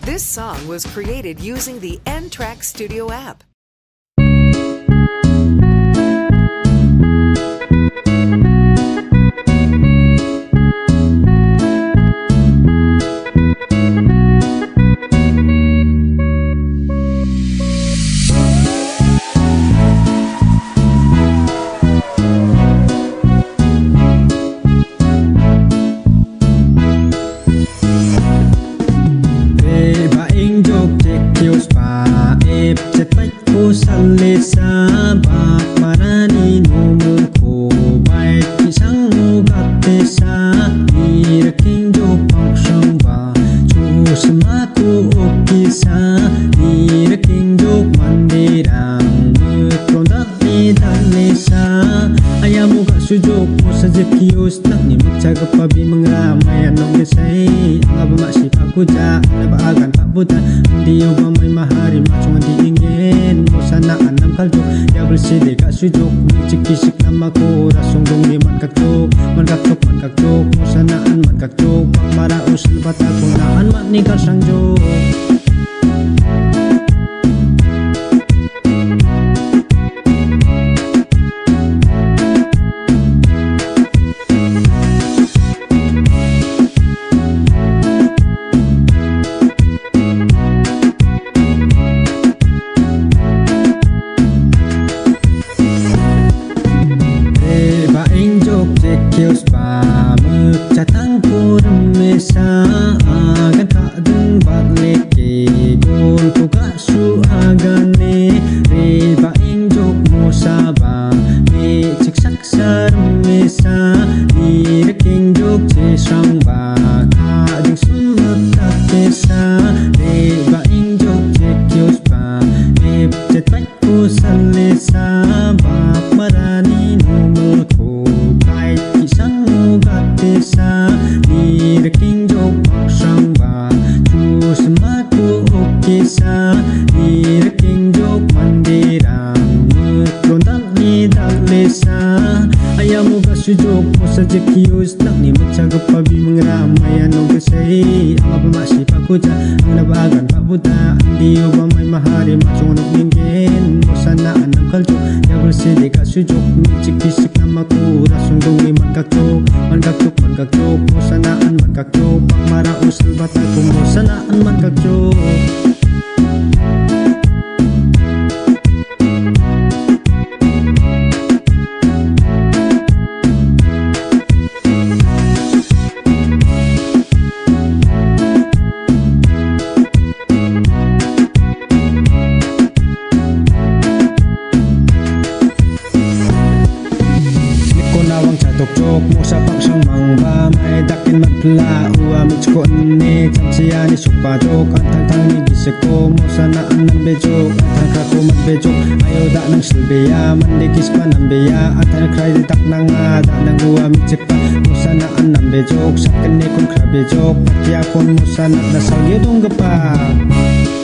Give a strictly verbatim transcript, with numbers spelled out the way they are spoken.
This song was created using the N Track Studio app. Rebaengjok cekios paep cepat ko salesa bak marani nomil ko baik kisang mugatesa Rebaengjok pangsang ba cu semaku okisa Rebaengjok mandirang metrondak ni dalesa ayamu gak sujok mo sa cekios nak ni magcaga pabi mengramay anong gesay ang masih aku ja nabaagan pak buta hindi ba may mahari macong hindi ingin mo sana anam kaljo ya bersih kak sujok cikisik nama ko rasong dong di man kakjok man kakjok man kakjok mo sana an man kakjok pak maraus lebat aku naan mat ni CheSrang jok. Cekios pa magcatang ko remesa agan kadeng balik ke gol ko kasu agane Rebaengjok mo saba me ciksak sa remesa Rebaengjok CheSrang ba kadeng sumat kakesa Rebaengjok cekios pa me cepat ko salesa bak marani nomil ko kisang mugatesa Rebaengjok pangsang ba cu semaku okisa Rebaengjok mandirang metrondak ni dalesa ayamu gak sujok mo sa cekios nak ni magcaga pabi mengramay anong gesay ang masih paku ja ang nabagan pak buta hindi ba may mahari macong anong ingin mo sana anong kaljo ya bersih kak sujok cikisik nama ko rasong dong man kakjok man kakjok man kakjok mo sanaan man kakjok pak maraus lebat aku mo sanaan man kakjok. Tokjok mo sa pangsang mangba may dakin magpla uamit ko ni chansiya ni sukbajok antang tang ni giseko mo sanaan ng bejok antang kako magbejok ayaw da ng silbeya mandikis pa ng beya antang kray ditak na nga da ng uamit sikpa mo sanaan ng bejok sa kini kong krabejok pati akon mo sanat na sa yodong gapa.